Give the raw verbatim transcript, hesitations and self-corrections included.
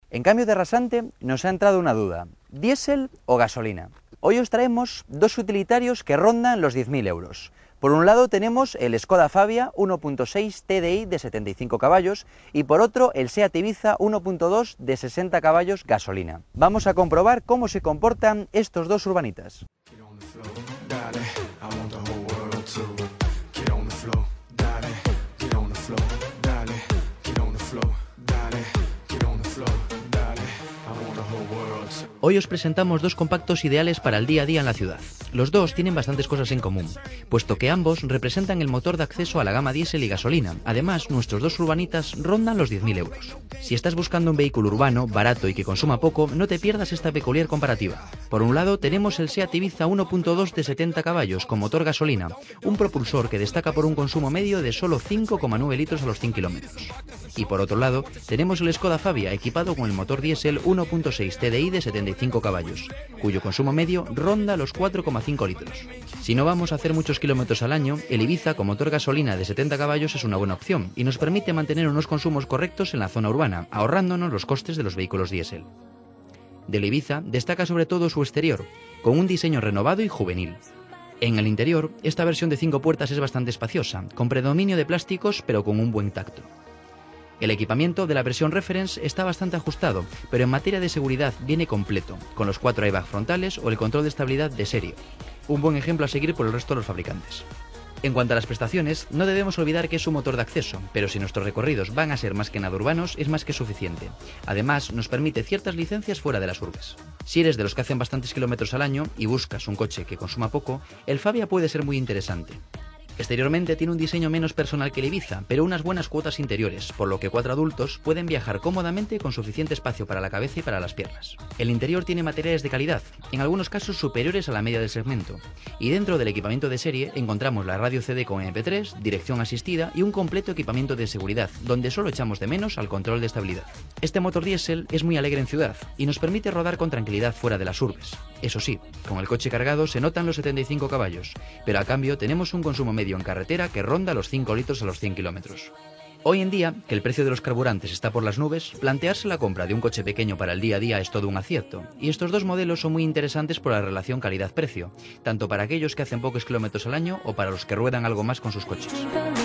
En cambio de rasante nos ha entrado una duda, ¿diésel o gasolina? Hoy os traemos dos utilitarios que rondan los diez mil euros. Por un lado tenemos el Skoda Fabia uno punto seis T D I de setenta y cinco caballos y por otro el Seat Ibiza uno punto dos de sesenta caballos gasolina. Vamos a comprobar cómo se comportan estos dos urbanitas. Hoy os presentamos dos compactos ideales para el día a día en la ciudad. Los dos tienen bastantes cosas en común, puesto que ambos representan el motor de acceso a la gama diésel y gasolina. Además, nuestros dos urbanitas rondan los diez mil euros. Si estás buscando un vehículo urbano, barato y que consuma poco, no te pierdas esta peculiar comparativa. Por un lado tenemos el Seat Ibiza uno punto dos de setenta caballos con motor gasolina, un propulsor que destaca por un consumo medio de solo cinco coma nueve litros a los cien kilómetros. Y por otro lado tenemos el Skoda Fabia equipado con el motor diésel uno punto seis T D I de setenta y cinco caballos, cuyo consumo medio ronda los cuatro coma cinco litros. Si no vamos a hacer muchos kilómetros al año, el Ibiza con motor gasolina de setenta caballos es una buena opción y nos permite mantener unos consumos correctos en la zona urbana, ahorrándonos los costes de los vehículos diésel. Del Ibiza destaca sobre todo su exterior, con un diseño renovado y juvenil. En el interior, esta versión de cinco puertas es bastante espaciosa, con predominio de plásticos pero con un buen tacto. El equipamiento de la versión Reference está bastante ajustado, pero en materia de seguridad viene completo, con los cuatro airbags frontales o el control de estabilidad de serie. Un buen ejemplo a seguir por el resto de los fabricantes. En cuanto a las prestaciones, no debemos olvidar que es un motor de acceso, pero si nuestros recorridos van a ser más que nada urbanos, es más que suficiente. Además, nos permite ciertas licencias fuera de las urbes. Si eres de los que hacen bastantes kilómetros al año y buscas un coche que consuma poco, el Fabia puede ser muy interesante. Exteriormente tiene un diseño menos personal que el Ibiza, pero unas buenas cuotas interiores, por lo que cuatro adultos pueden viajar cómodamente con suficiente espacio para la cabeza y para las piernas. El interior tiene materiales de calidad, en algunos casos superiores a la media del segmento, y dentro del equipamiento de serie encontramos la radio C D con M P tres, dirección asistida y un completo equipamiento de seguridad, donde solo echamos de menos al control de estabilidad. Este motor diésel es muy alegre en ciudad y nos permite rodar con tranquilidad fuera de las urbes. Eso sí, con el coche cargado se notan los setenta y cinco caballos, pero a cambio tenemos un consumo medio en carretera que ronda los cinco litros a los cien kilómetros. Hoy en día, que el precio de los carburantes está por las nubes, plantearse la compra de un coche pequeño para el día a día es todo un acierto, y estos dos modelos son muy interesantes por la relación calidad-precio, tanto para aquellos que hacen pocos kilómetros al año o para los que ruedan algo más con sus coches.